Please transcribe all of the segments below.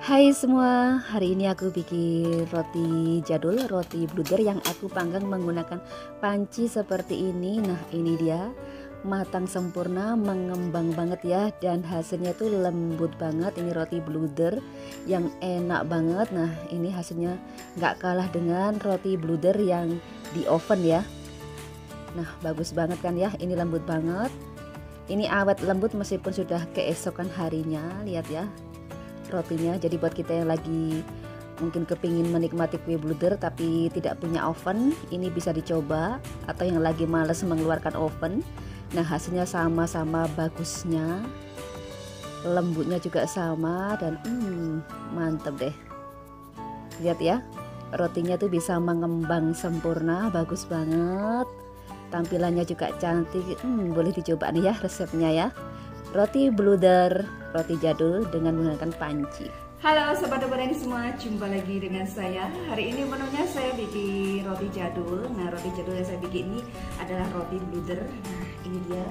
Hai semua, hari ini aku bikin roti jadul, roti bluder yang aku panggang menggunakan panci seperti ini. Nah ini dia, matang sempurna, mengembang banget ya, dan hasilnya tuh lembut banget. Ini roti bluder yang enak banget. Nah ini hasilnya nggak kalah dengan roti bluder yang di oven ya. Nah bagus banget kan ya, ini lembut banget. Ini awet lembut meskipun sudah keesokan harinya, lihat ya rotinya. Jadi buat kita yang lagi mungkin kepingin menikmati kue bluder tapi tidak punya oven, ini bisa dicoba. Atau yang lagi males mengeluarkan oven, nah hasilnya sama-sama bagusnya, lembutnya juga sama, dan mantep deh. Lihat ya, rotinya tuh bisa mengembang sempurna, bagus banget, tampilannya juga cantik. Boleh dicoba nih ya resepnya ya, roti bluder, roti jadul dengan menggunakan panci. Halo sobat Oborani semua, jumpa lagi dengan saya. Hari ini menunya saya bikin roti jadul. Nah roti jadul yang saya bikin ini adalah roti bluder. Nah ini dia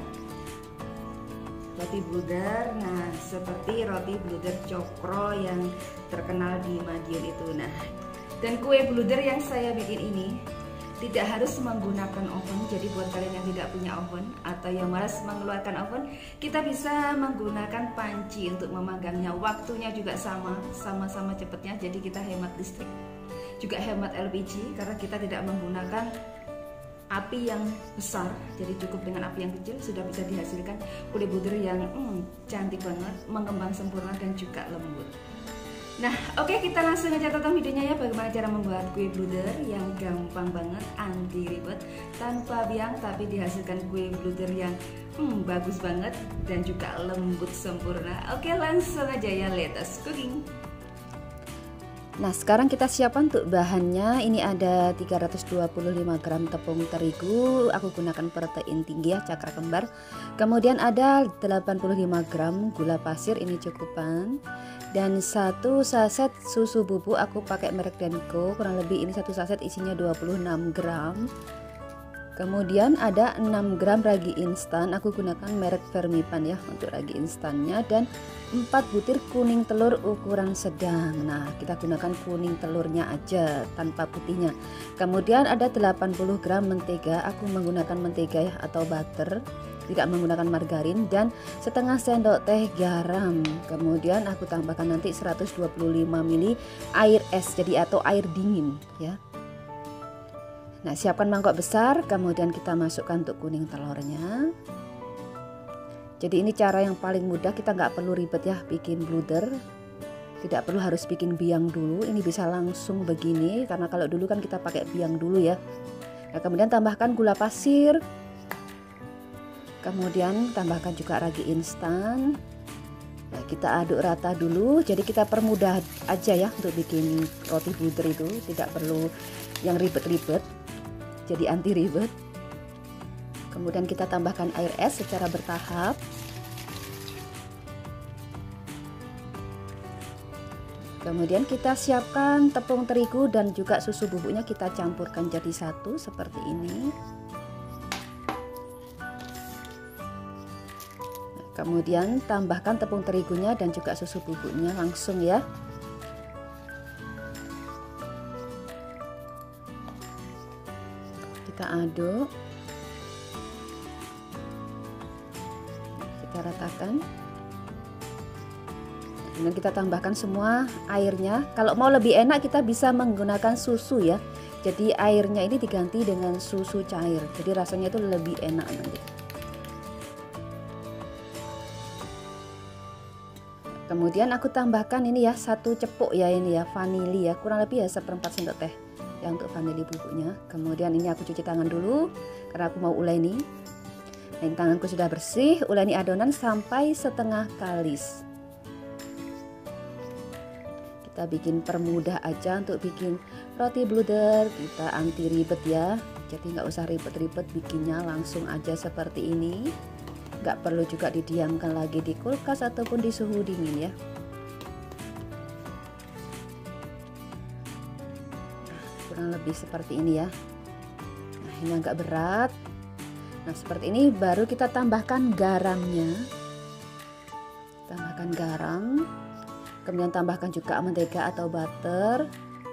roti bluder. Nah seperti roti bluder cokro yang terkenal di Madiun itu. Nah dan kue bluder yang saya bikin ini tidak harus menggunakan oven. Jadi buat kalian yang tidak punya oven atau yang malas mengeluarkan oven, kita bisa menggunakan panci untuk memanggangnya. Waktunya juga sama-sama cepatnya. Jadi kita hemat listrik, juga hemat LPG karena kita tidak menggunakan api yang besar. Jadi cukup dengan api yang kecil sudah bisa dihasilkan kue bluder yang cantik banget, mengembang sempurna dan juga lembut. Nah oke, kita langsung aja tonton videonya ya, bagaimana cara membuat kue bluder yang gampang banget, anti ribet, tanpa biang, tapi dihasilkan kue bluder yang bagus banget dan juga lembut sempurna. Oke langsung aja ya, let us cooking. Nah sekarang kita siapkan untuk bahannya. Ini ada 325 gram tepung terigu, aku gunakan protein tinggi ya, cakra kembar. Kemudian ada 85 gram gula pasir, ini cukupan. Dan 1 saset susu bubuk, aku pakai merek Denko, kurang lebih ini 1 saset isinya 26 gram. Kemudian ada 6 gram ragi instan, aku gunakan merek Fermipan ya untuk ragi instannya. Dan 4 butir kuning telur ukuran sedang. Nah kita gunakan kuning telurnya aja tanpa putihnya. Kemudian ada 80 gram mentega, aku menggunakan mentega ya atau butter, tidak menggunakan margarin. Dan setengah sendok teh garam. Kemudian aku tambahkan nanti 125 ml air es jadi atau air dingin ya. Nah siapkan mangkok besar, kemudian kita masukkan untuk kuning telurnya. Jadi ini cara yang paling mudah, kita nggak perlu ribet ya bikin bluder, tidak perlu harus bikin biang dulu. Ini bisa langsung begini karena kalau dulu kan kita pakai biang dulu ya. Nah kemudian tambahkan gula pasir, kemudian tambahkan juga ragi instan. Nah kita aduk rata dulu, jadi kita permudah aja ya untuk bikin roti bluder itu, tidak perlu yang ribet-ribet, jadi anti ribet. Kemudian kita tambahkan air es secara bertahap. Kemudian kita siapkan tepung terigu dan juga susu bubuknya, kita campurkan jadi satu seperti ini. Kemudian tambahkan tepung terigunya dan juga susu bubuknya langsung ya. Kita aduk, kita ratakan. Kemudian kita tambahkan semua airnya. Kalau mau lebih enak kita bisa menggunakan susu ya. Jadi airnya ini diganti dengan susu cair. Jadi rasanya itu lebih enak nanti. Kemudian aku tambahkan ini ya, 1 cepuk ya, ini ya vanili ya, kurang lebih ya 1/4 sendok teh ya untuk vanili bubuknya. Kemudian ini aku cuci tangan dulu karena aku mau uleni. Nah ini tanganku sudah bersih, uleni adonan sampai setengah kalis. Kita bikin permudah aja untuk bikin roti bluder, kita anti ribet ya. Jadi nggak usah ribet-ribet bikinnya, langsung aja seperti ini. Nggak perlu juga didiamkan lagi di kulkas ataupun di suhu dingin ya. Kurang lebih seperti ini ya. Nah ini agak berat. Nah seperti ini baru kita tambahkan garamnya. Tambahkan garam. Kemudian tambahkan juga mentega atau butter.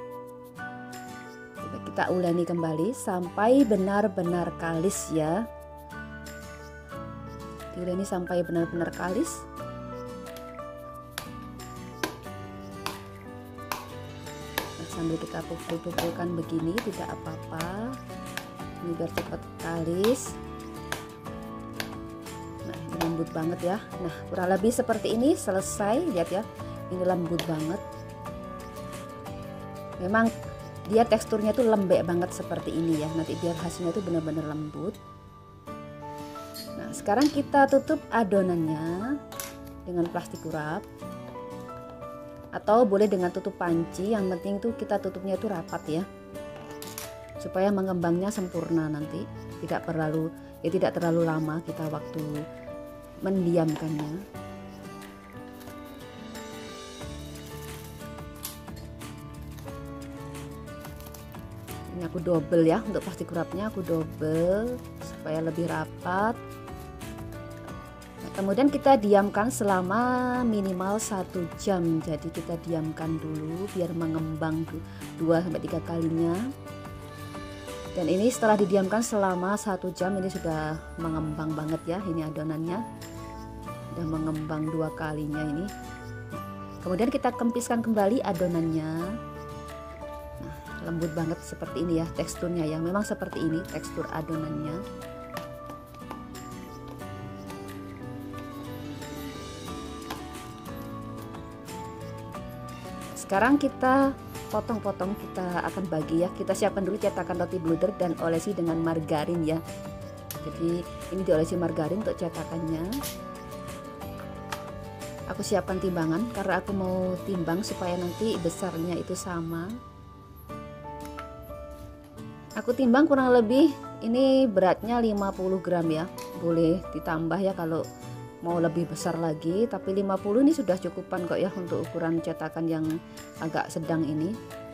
Kita uleni kembali sampai benar-benar kalis ya. Diuleni sampai benar-benar kalis. Nah, sambil kita pukul-pukulkan begini tidak apa-apa. Ini biar cepat kalis. Nah, ini lembut banget ya. Nah, kurang lebih seperti ini selesai. Lihat ya, ini lembut banget. Memang dia teksturnya tuh lembek banget seperti ini ya. Nanti biar hasilnya tuh benar-benar lembut. Nah, sekarang kita tutup adonannya dengan plastik wrap atau boleh dengan tutup panci. Yang penting tuh kita tutupnya itu rapat ya, supaya mengembangnya sempurna nanti. Tidak terlalu lama kita waktu mendiamkannya. Ini aku double ya, untuk plastik wrapnya aku double supaya lebih rapat. Nah, kemudian kita diamkan selama minimal 1 jam. Jadi kita diamkan dulu biar mengembang 2-3 kalinya. Dan ini setelah didiamkan selama 1 jam ini sudah mengembang banget ya. Ini adonannya sudah mengembang 2 kalinya ini. Kemudian kita kempiskan kembali adonannya. Lembut banget seperti ini ya teksturnya ya. Memang seperti ini tekstur adonannya. Sekarang kita potong-potong, kita akan bagi ya. Kita siapkan dulu cetakan roti bluder dan olesi dengan margarin ya. Jadi ini diolesi margarin untuk cetakannya. Aku siapkan timbangan karena aku mau timbang supaya nanti besarnya itu sama. Aku timbang kurang lebih ini beratnya 50 gram ya. Boleh ditambah ya kalau mau lebih besar lagi, tapi 50 ini sudah cukupan kok ya untuk ukuran cetakan yang agak sedang ini.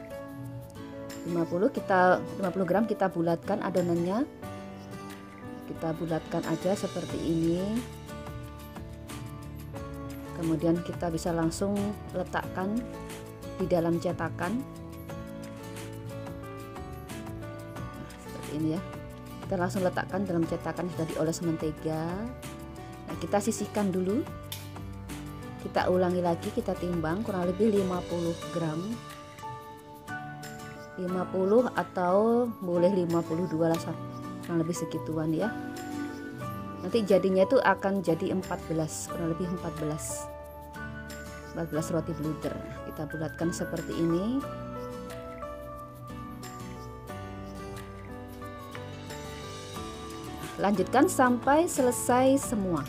50 gram kita bulatkan adonannya. Kita bulatkan aja seperti ini. Kemudian kita bisa langsung letakkan di dalam cetakan. Ini ya, kita langsung letakkan dalam cetakan sudah dioles mentega. Nah, kita sisihkan dulu, kita ulangi lagi, kita timbang kurang lebih 50 gram, 50 atau boleh 52 lah, kurang lebih segituan ya. Nanti jadinya itu akan jadi 14, kurang lebih 14 roti bluder. Kita bulatkan seperti ini. Lanjutkan sampai selesai semua.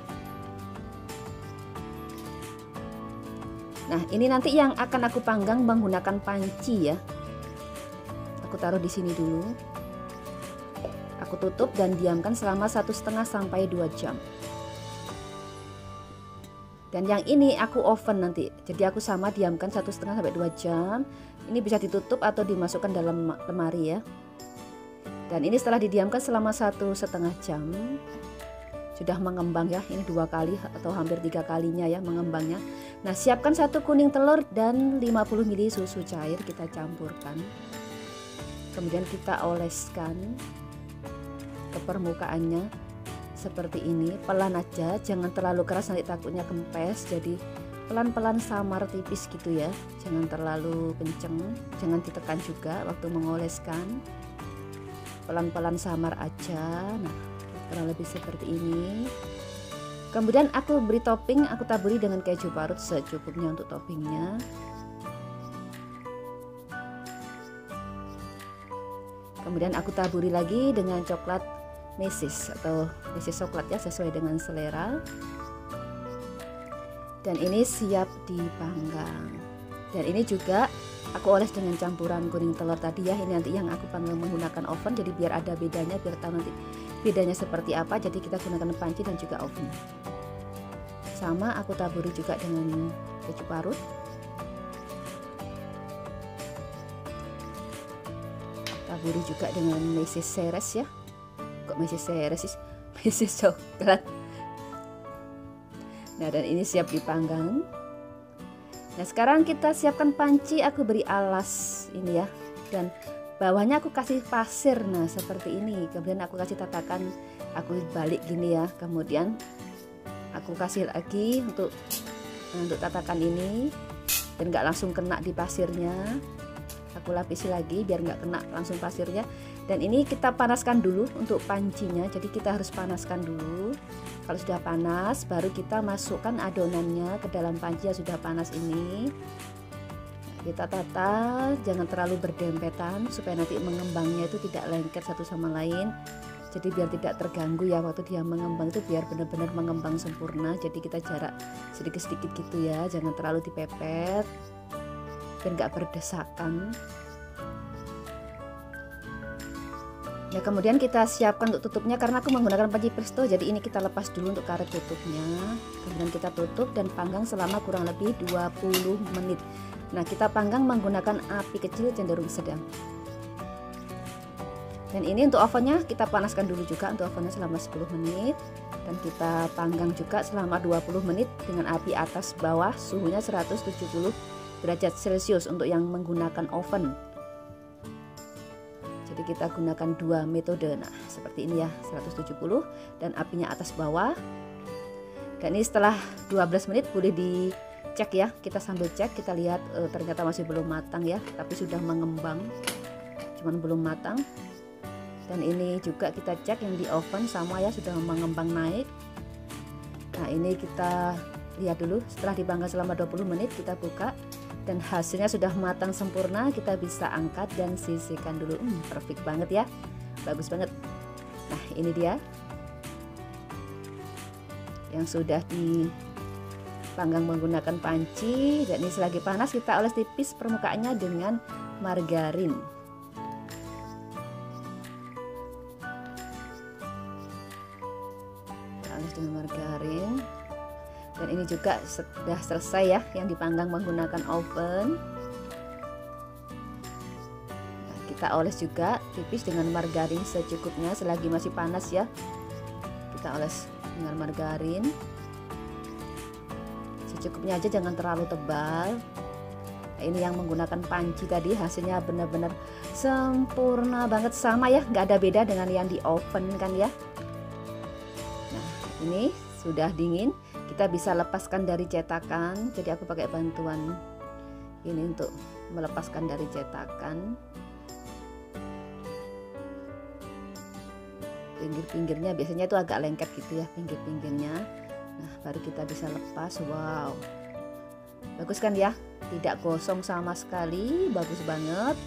Nah, ini nanti yang akan aku panggang menggunakan panci ya. Aku taruh di sini dulu. Aku tutup dan diamkan selama 1,5 sampai 2 jam. Dan yang ini aku oven nanti. Jadi aku sama diamkan 1,5 sampai 2 jam. Ini bisa ditutup atau dimasukkan dalam lemari ya. Dan ini setelah didiamkan selama 1,5 jam sudah mengembang ya. Ini 2 kali atau hampir 3 kalinya ya mengembangnya. Nah, siapkan 1 kuning telur dan 50 ml susu cair, kita campurkan. Kemudian kita oleskan ke permukaannya seperti ini. Pelan aja, jangan terlalu keras nanti takutnya kempes. Jadi pelan-pelan samar tipis gitu ya. Jangan terlalu kenceng, jangan ditekan juga waktu mengoleskan. Pelan-pelan samar aja. Nah, kurang lebih seperti ini. Kemudian aku beri topping, aku taburi dengan keju parut secukupnya untuk toppingnya. Kemudian aku taburi lagi dengan coklat mesis atau mesis coklat ya, sesuai dengan selera. Dan ini siap dipanggang. Dan ini juga aku oles dengan campuran kuning telur tadi ya. Ini nanti yang aku panggang menggunakan oven, jadi biar ada bedanya, biar tahu nanti bedanya seperti apa. Jadi kita gunakan panci dan juga oven. Sama aku taburi juga dengan keju parut. Taburi juga dengan mesis seres ya. Kok mesis seres sih? Mesis coklat. Nah, dan ini siap dipanggang. Nah sekarang kita siapkan panci, aku beri alas ini ya, dan bawahnya aku kasih pasir. Nah seperti ini, kemudian aku kasih tatakan, aku balik gini ya, kemudian aku kasih lagi untuk tatakan ini, dan nggak langsung kena di pasirnya. Aku lapisi lagi biar nggak kena langsung pasirnya. Dan ini kita panaskan dulu untuk pancinya, jadi kita harus panaskan dulu. Kalau sudah panas baru kita masukkan adonannya ke dalam panci yang sudah panas ini. Nah, kita tata, jangan terlalu berdempetan supaya nanti mengembangnya itu tidak lengket satu sama lain. Jadi biar tidak terganggu ya waktu dia mengembang, itu biar benar-benar mengembang sempurna. Jadi kita jarak sedikit-sedikit gitu ya, jangan terlalu dipepet biar nggak berdesakan. Ya kemudian kita siapkan untuk tutupnya, karena aku menggunakan panci presto, jadi ini kita lepas dulu untuk karet tutupnya. Kemudian kita tutup dan panggang selama kurang lebih 20 menit. Nah kita panggang menggunakan api kecil cenderung sedang. Dan ini untuk ovennya kita panaskan dulu juga untuk ovennya selama 10 menit. Dan kita panggang juga selama 20 menit dengan api atas bawah, suhunya 170 derajat Celcius untuk yang menggunakan oven. Jadi kita gunakan dua metode. Nah seperti ini ya, 170 dan apinya atas bawah. Dan ini setelah 12 menit boleh dicek ya, kita sambil cek, kita lihat ternyata masih belum matang ya, tapi sudah mengembang, cuman belum matang. Dan ini juga kita cek yang di oven sama ya, sudah mengembang naik. Nah ini kita lihat dulu, setelah dipanggang selama 20 menit kita buka dan hasilnya sudah matang sempurna. Kita bisa angkat dan sisihkan dulu. Perfect banget ya, bagus banget. Nah ini dia yang sudah dipanggang menggunakan panci, dan ini selagi panas kita oles tipis permukaannya dengan margarin. Kita oles dengan margarin. Dan ini juga sudah selesai ya yang dipanggang menggunakan oven. Nah, kita oles juga tipis dengan margarin secukupnya selagi masih panas ya. Kita oles dengan margarin secukupnya aja, jangan terlalu tebal. Nah, ini yang menggunakan panci tadi hasilnya benar-benar sempurna banget, sama ya, nggak ada beda dengan yang di oven kan ya. Nah ini sudah dingin, kita bisa lepaskan dari cetakan. Jadi aku pakai bantuan ini untuk melepaskan dari cetakan. Pinggir-pinggirnya biasanya itu agak lengket gitu ya, pinggir-pinggirnya. Nah baru kita bisa lepas. Wow, bagus kan ya, tidak gosong sama sekali, bagus banget.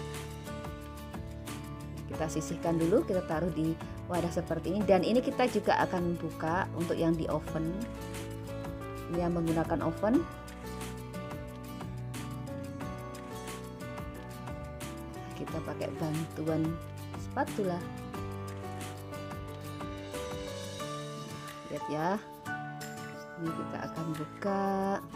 Kita sisihkan dulu, kita taruh di wadah seperti ini. Dan ini kita juga akan buka untuk yang di oven. Ini yang menggunakan oven. Kita pakai bantuan spatula. Lihat ya, ini kita akan buka.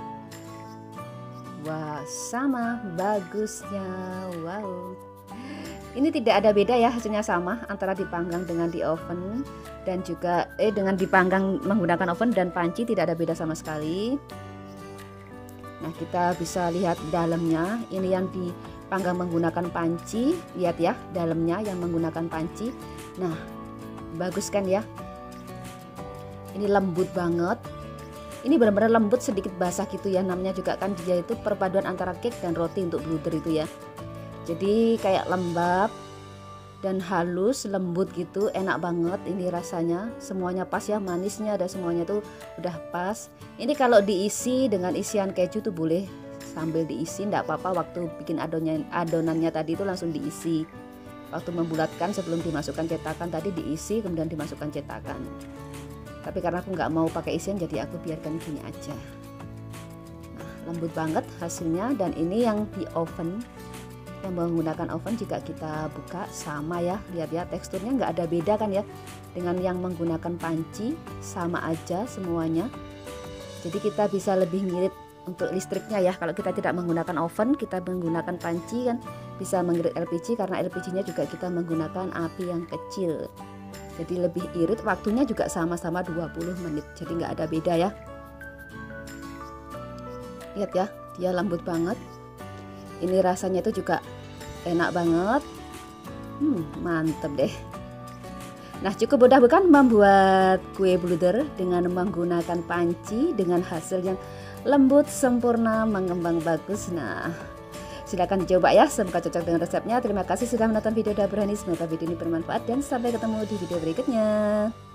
Wah, sama bagusnya. Wow, ini tidak ada beda ya, hasilnya sama antara dipanggang dengan di oven dan juga dengan dipanggang menggunakan oven dan panci, tidak ada beda sama sekali. Nah kita bisa lihat dalamnya, ini yang dipanggang menggunakan panci, lihat ya dalamnya yang menggunakan panci. Nah bagus kan ya, ini lembut banget. Ini benar-benar lembut, sedikit basah gitu ya, namanya juga kan dia itu perpaduan antara cake dan roti untuk bluder itu ya. Jadi kayak lembab dan halus, lembut gitu, enak banget ini rasanya. Semuanya pas ya, manisnya ada semuanya tuh udah pas. Ini kalau diisi dengan isian keju tuh boleh sambil diisi, enggak apa-apa. Waktu bikin adonannya tadi itu langsung diisi. Waktu membulatkan sebelum dimasukkan cetakan tadi diisi, kemudian dimasukkan cetakan. Tapi karena aku nggak mau pakai isian, jadi aku biarkan gini aja. Nah, lembut banget hasilnya. Dan ini yang di oven, yang menggunakan oven juga kita buka sama ya, lihat ya teksturnya nggak ada beda kan ya dengan yang menggunakan panci, sama aja semuanya. Jadi kita bisa lebih ngirit untuk listriknya ya. Kalau kita tidak menggunakan oven, kita menggunakan panci kan bisa mengirit LPG, karena LPG-nya juga kita menggunakan api yang kecil. Jadi lebih irit, waktunya juga sama-sama 20 menit. Jadi nggak ada beda ya. Lihat ya, ya, lembut banget. Ini rasanya itu juga enak banget. Mantep deh. Nah, cukup mudah bukan membuat kue bluder dengan menggunakan panci dengan hasil yang lembut, sempurna, mengembang bagus. Nah, silakan dicoba ya, semoga cocok dengan resepnya. Terima kasih sudah menonton video Dapur Hani, semoga video ini bermanfaat dan sampai ketemu di video berikutnya.